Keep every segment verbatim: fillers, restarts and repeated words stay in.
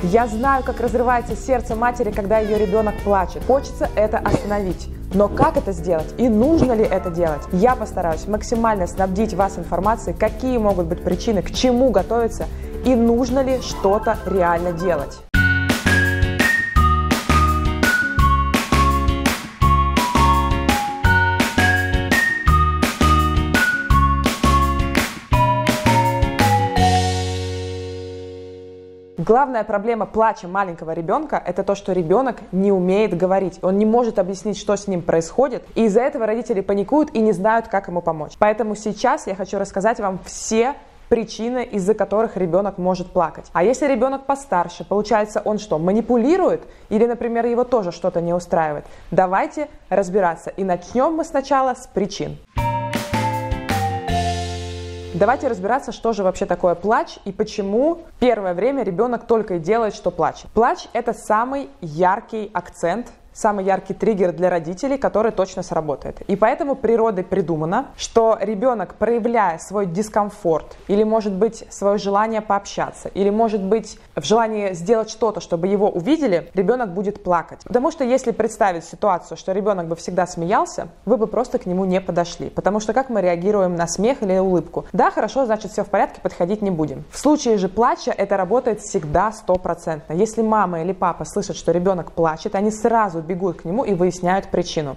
Я знаю, как разрывается сердце матери, когда ее ребенок плачет. Хочется это остановить. Но как это сделать и нужно ли это делать? Я постараюсь максимально снабдить вас информацией, какие могут быть причины, к чему готовиться и нужно ли что-то реально делать. Главная проблема плача маленького ребенка – это то, что ребенок не умеет говорить. Он не может объяснить, что с ним происходит, и из-за этого родители паникуют и не знают, как ему помочь. Поэтому сейчас я хочу рассказать вам все причины, из-за которых ребенок может плакать. А если ребенок постарше, получается, он что, манипулирует? Или, например, его тоже что-то не устраивает? Давайте разбираться. И начнем мы сначала с причин. Давайте разбираться, что же вообще такое плач и почему первое время ребенок только и делает, что плачет. Плач – это самый яркий акцент, самый яркий триггер для родителей, который точно сработает. И поэтому природой придумано, что ребенок, проявляя свой дискомфорт, или, может быть, свое желание пообщаться, или, может быть, в желании сделать что-то, чтобы его увидели, ребенок будет плакать. Потому что если представить ситуацию, что ребенок бы всегда смеялся, вы бы просто к нему не подошли. Потому что как мы реагируем на смех или улыбку? Да, хорошо, значит, все в порядке, подходить не будем. В случае же плача это работает всегда стопроцентно. Если мама или папа слышат, что ребенок плачет, они сразу бегут к нему и выясняют причину.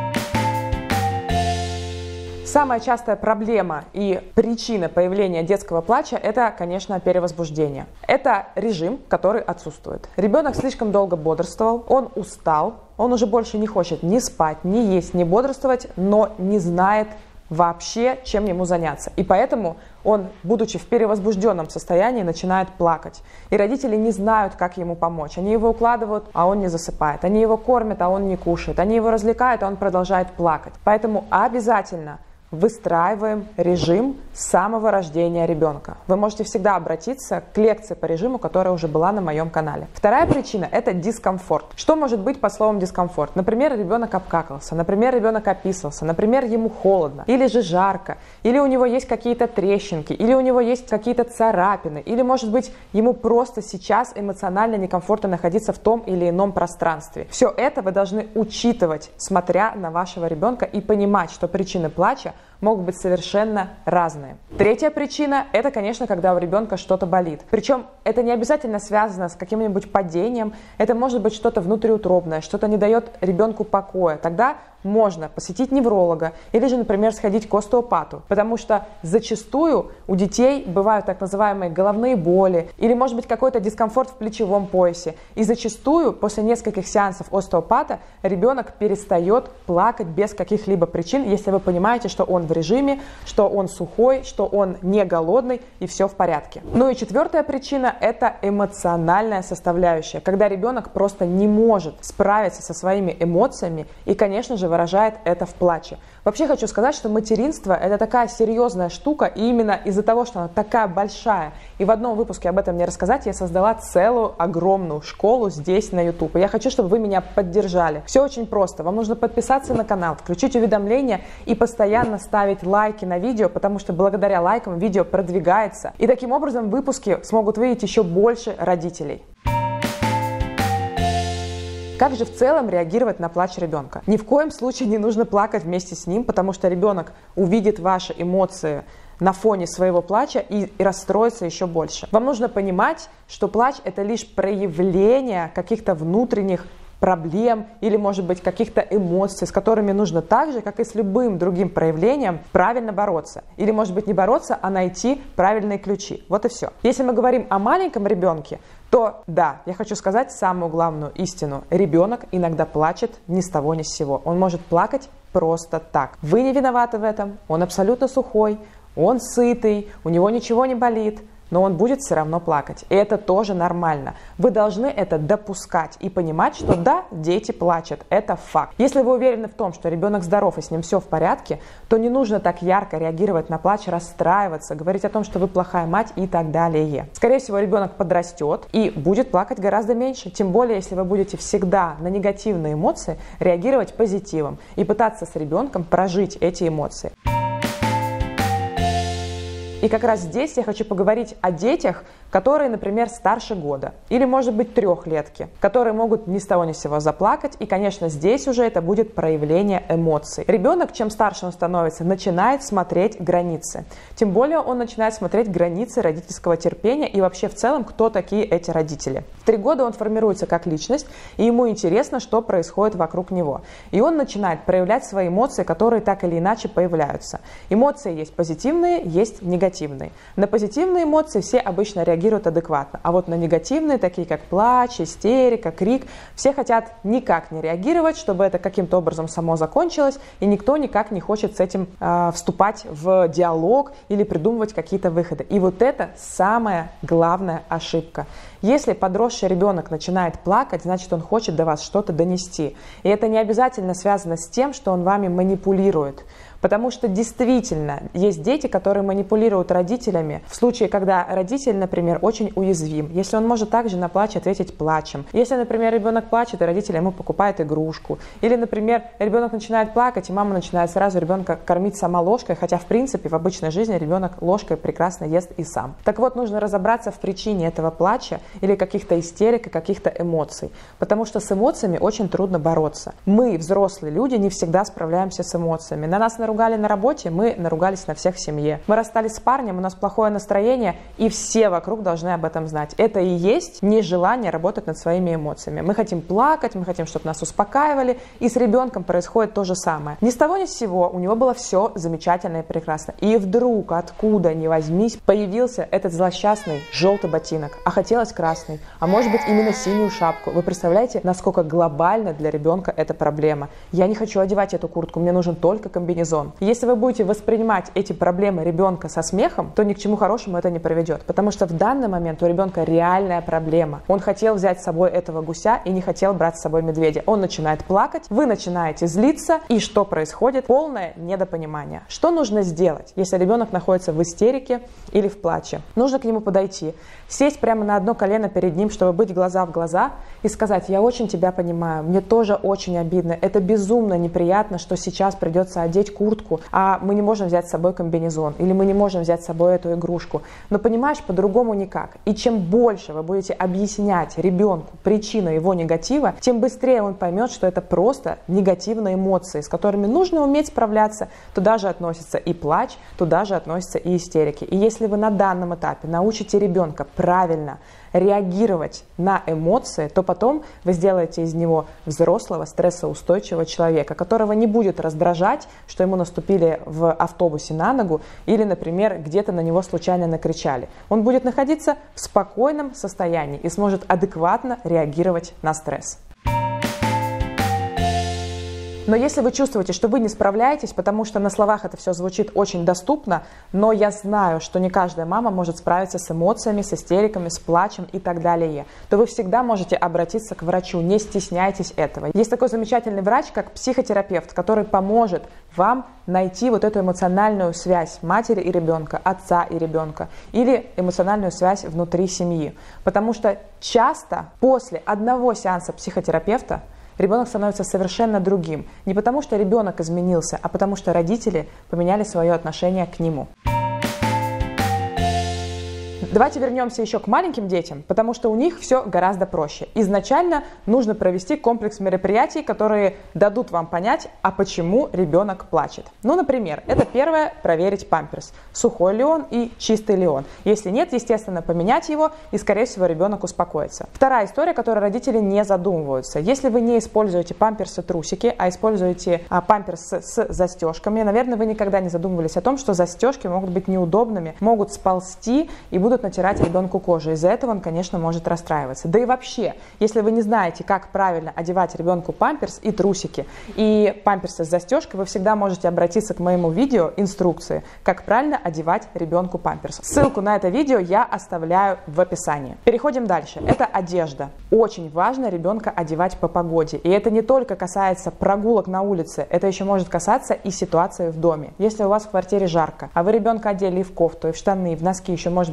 Самая частая проблема и причина появления детского плача – это, конечно, перевозбуждение. Это режим, который отсутствует. Ребенок слишком долго бодрствовал, он устал, он уже больше не хочет ни спать, ни есть, ни бодрствовать, но не знает вообще, чем ему заняться. И поэтому он, будучи в перевозбужденном состоянии, начинает плакать. И родители не знают, как ему помочь. Они его укладывают, а он не засыпает. Они его кормят, а он не кушает. Они его развлекают, а он продолжает плакать. Поэтому обязательно выстраиваем режим с самого рождения ребенка. Вы можете всегда обратиться к лекции по режиму, которая уже была на моем канале. Вторая причина – это дискомфорт. Что может быть под словом дискомфорт? Например, ребенок обкакался, например, ребенок описался, например, ему холодно, или же жарко, или у него есть какие-то трещинки, или у него есть какие-то царапины, или, может быть, ему просто сейчас эмоционально некомфортно находиться в том или ином пространстве. Все это вы должны учитывать, смотря на вашего ребенка, и понимать, что причины плача могут быть совершенно разные. Третья причина – это, конечно, когда у ребенка что-то болит. Причем это не обязательно связано с каким-нибудь падением, это может быть что-то внутриутробное, что-то не дает ребенку покоя. Тогда можно посетить невролога или же, например, сходить к остеопату, потому что зачастую у детей бывают так называемые головные боли или, может быть, какой-то дискомфорт в плечевом поясе. И зачастую после нескольких сеансов остеопата ребенок перестает плакать без каких-либо причин, если вы понимаете, что он в режиме, что он сухой, что он не голодный и все в порядке. Ну и четвертая причина – это эмоциональная составляющая, когда ребенок просто не может справиться со своими эмоциями и, конечно же, выражает это в плаче. Вообще хочу сказать, что материнство – это такая серьезная штука, и именно из-за того, что она такая большая, и в одном выпуске об этом не рассказать, я создала целую огромную школу здесь на YouTube. И я хочу, чтобы вы меня поддержали. Все очень просто. Вам нужно подписаться на канал, включить уведомления и постоянно ставить лайки на видео, потому что благодаря лайкам видео продвигается. И таким образом выпуски смогут видеть еще больше родителей. Как же в целом реагировать на плач ребенка? Ни в коем случае не нужно плакать вместе с ним, потому что ребенок увидит ваши эмоции на фоне своего плача и, и расстроится еще больше. Вам нужно понимать, что плач – это лишь проявление каких-то внутренних проблем или, может быть, каких-то эмоций, с которыми нужно так же, как и с любым другим проявлением, правильно бороться. Или, может быть, не бороться, а найти правильные ключи. Вот и все. Если мы говорим о маленьком ребенке, то да, я хочу сказать самую главную истину. Ребенок иногда плачет ни с того ни с сего. Он может плакать просто так. Вы не виноваты в этом. Он абсолютно сухой, он сытый, у него ничего не болит. Но он будет все равно плакать. И это тоже нормально. Вы должны это допускать и понимать, что да, дети плачут. Это факт. Если вы уверены в том, что ребенок здоров и с ним все в порядке, то не нужно так ярко реагировать на плач, расстраиваться, говорить о том, что вы плохая мать и так далее. Скорее всего, ребенок подрастет и будет плакать гораздо меньше. Тем более, если вы будете всегда на негативные эмоции реагировать позитивом и пытаться с ребенком прожить эти эмоции. И как раз здесь я хочу поговорить о детях, которые, например, старше года или, может быть, трехлетки, которые могут ни с того ни с сего заплакать. И, конечно, здесь уже это будет проявление эмоций. Ребенок, чем старше он становится, начинает смотреть границы. Тем более он начинает смотреть границы родительского терпения и вообще в целом, кто такие эти родители. В три года он формируется как личность, и ему интересно, что происходит вокруг него. И он начинает проявлять свои эмоции, которые так или иначе появляются. Эмоции есть позитивные, есть негативные. На позитивные эмоции все обычно реагируют адекватно, а вот на негативные, такие как плач, истерика, крик, все хотят никак не реагировать, чтобы это каким-то образом само закончилось, и никто никак не хочет с этим э, вступать в диалог или придумывать какие-то выходы. И вот это самая главная ошибка. Если подросший ребенок начинает плакать, значит, он хочет до вас что-то донести. И это не обязательно связано с тем, что он вами манипулирует. Потому что действительно есть дети, которые манипулируют родителями в случае, когда родитель, например, очень уязвим. Если он может также на плач ответить плачем. Если, например, ребенок плачет, и родитель ему покупает игрушку. Или, например, ребенок начинает плакать, и мама начинает сразу ребенка кормить сама ложкой, хотя, в принципе, в обычной жизни ребенок ложкой прекрасно ест и сам. Так вот, нужно разобраться в причине этого плача или каких-то истерик и каких-то эмоций. Потому что с эмоциями очень трудно бороться. Мы, взрослые люди, не всегда справляемся с эмоциями. На нас наругали на работе, мы наругались на всех в семье. Мы расстались с парнем, у нас плохое настроение, и все вокруг должны об этом знать. Это и есть нежелание работать над своими эмоциями. Мы хотим плакать, мы хотим, чтобы нас успокаивали, и с ребенком происходит то же самое. Ни с того ни с сего у него было все замечательно и прекрасно. И вдруг, откуда ни возьмись, появился этот злосчастный желтый ботинок, а хотелось красный, а может быть именно синюю шапку. Вы представляете, насколько глобально для ребенка эта проблема? Я не хочу одевать эту куртку, мне нужен только комбинезон. Если вы будете воспринимать эти проблемы ребенка со смехом, то ни к чему хорошему это не приведет. Потому что в данный момент у ребенка реальная проблема. Он хотел взять с собой этого гуся и не хотел брать с собой медведя. Он начинает плакать, вы начинаете злиться, и что происходит? Полное недопонимание. Что нужно сделать, если ребенок находится в истерике или в плаче? Нужно к нему подойти, сесть прямо на одно колено перед ним, чтобы быть глаза в глаза и сказать: я очень тебя понимаю, мне тоже очень обидно, это безумно неприятно, что сейчас придется одеть куртку, а мы не можем взять с собой комбинезон, или мы не можем взять с собой эту игрушку. Но понимаешь, по-другому никак. И чем больше вы будете объяснять ребенку причину его негатива, тем быстрее он поймет, что это просто негативные эмоции, с которыми нужно уметь справляться. Туда же относится и плач, туда же относятся и истерики. И если вы на данном этапе научите ребенка правильно реагировать на эмоции, то потом вы сделаете из него взрослого, стрессоустойчивого человека, которого не будет раздражать, что ему наступили в автобусе на ногу или, например, где-то на него случайно накричали. Он будет находиться в спокойном состоянии и сможет адекватно реагировать на стресс. Но если вы чувствуете, что вы не справляетесь, потому что на словах это все звучит очень доступно, но я знаю, что не каждая мама может справиться с эмоциями, с истериками, с плачем и так далее, то вы всегда можете обратиться к врачу, не стесняйтесь этого. Есть такой замечательный врач, как психотерапевт, который поможет вам найти вот эту эмоциональную связь матери и ребенка, отца и ребенка, или эмоциональную связь внутри семьи. Потому что часто после одного сеанса психотерапевта ребенок становится совершенно другим. Не потому, что ребенок изменился, а потому, что родители поменяли свое отношение к нему. Давайте вернемся еще к маленьким детям, потому что у них все гораздо проще. Изначально нужно провести комплекс мероприятий, которые дадут вам понять, а почему ребенок плачет. Ну, например, это первое – проверить памперс. Сухой ли он и чистый ли он. Если нет, естественно, поменять его, и, скорее всего, ребенок успокоится. Вторая история, которой родители не задумываются. Если вы не используете памперсы-трусики, а используете а, памперсы с застежками, наверное, вы никогда не задумывались о том, что застежки могут быть неудобными, могут сползти и будут натирать ребенку кожу. Из-за этого он, конечно, может расстраиваться. Да и вообще, если вы не знаете, как правильно одевать ребенку памперс и трусики, и памперсы с застежкой, вы всегда можете обратиться к моему видео инструкции, как правильно одевать ребенку памперс. Ссылку на это видео я оставляю в описании. Переходим дальше. Это одежда. Очень важно ребенка одевать по погоде. И это не только касается прогулок на улице, это еще может касаться и ситуации в доме. Если у вас в квартире жарко, а вы ребенка одели и в кофту, и в штаны, и в носки, еще, может быть, завязали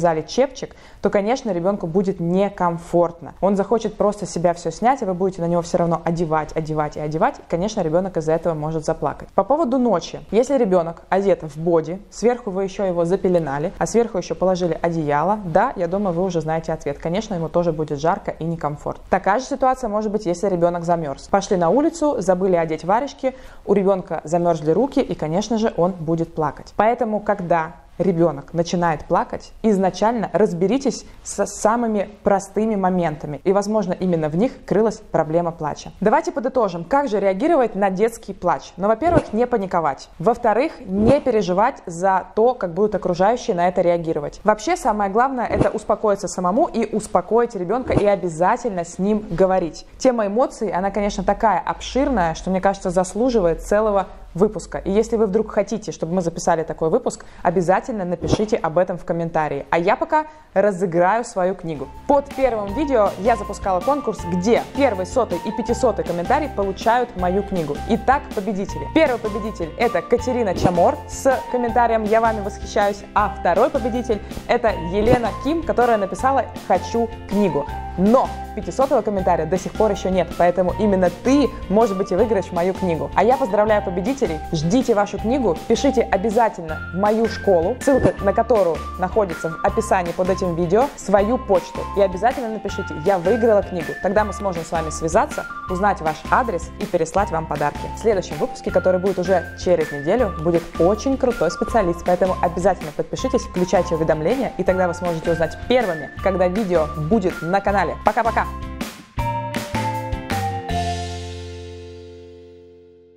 завязали чепчик, то, конечно, ребенку будет некомфортно. Он захочет просто себя все снять, и вы будете на него все равно одевать, одевать и одевать. И, конечно, ребенок из-за этого может заплакать. По поводу ночи. Если ребенок одет в боди, сверху вы еще его запеленали, а сверху еще положили одеяло, да, я думаю, вы уже знаете ответ. Конечно, ему тоже будет жарко и некомфортно. Такая же ситуация может быть, если ребенок замерз. Пошли на улицу, забыли одеть варежки, у ребенка замерзли руки, и, конечно же, он будет плакать. Поэтому, когда ребенок начинает плакать, изначально разберитесь с самыми простыми моментами. И, возможно, именно в них крылась проблема плача. Давайте подытожим, как же реагировать на детский плач. Ну, во-первых, не паниковать. Во-вторых, не переживать за то, как будут окружающие на это реагировать. Вообще, самое главное, это успокоиться самому и успокоить ребенка, и обязательно с ним говорить. Тема эмоций, она, конечно, такая обширная, что, мне кажется, заслуживает целого выпуска. И если вы вдруг хотите, чтобы мы записали такой выпуск, обязательно напишите об этом в комментарии. А я пока разыграю свою книгу. Под первым видео я запускала конкурс, где первый, сотый и пятисотый комментарий получают мою книгу. Итак, победители. Первый победитель – это Катерина Чамор с комментарием «Я вами восхищаюсь», а второй победитель – это Елена Ким, которая написала «Хочу книгу». Но пятисотого комментария до сих пор еще нет, поэтому именно ты, может быть, и выиграешь мою книгу. А я поздравляю победителей, ждите вашу книгу, пишите обязательно в мою школу, ссылка на которую находится в описании под этим видео, свою почту. И обязательно напишите «Я выиграла книгу». Тогда мы сможем с вами связаться, узнать ваш адрес и переслать вам подарки. В следующем выпуске, который будет уже через неделю, будет очень крутой специалист, поэтому обязательно подпишитесь, включайте уведомления, и тогда вы сможете узнать первыми, когда видео будет на канале. Пока-пока!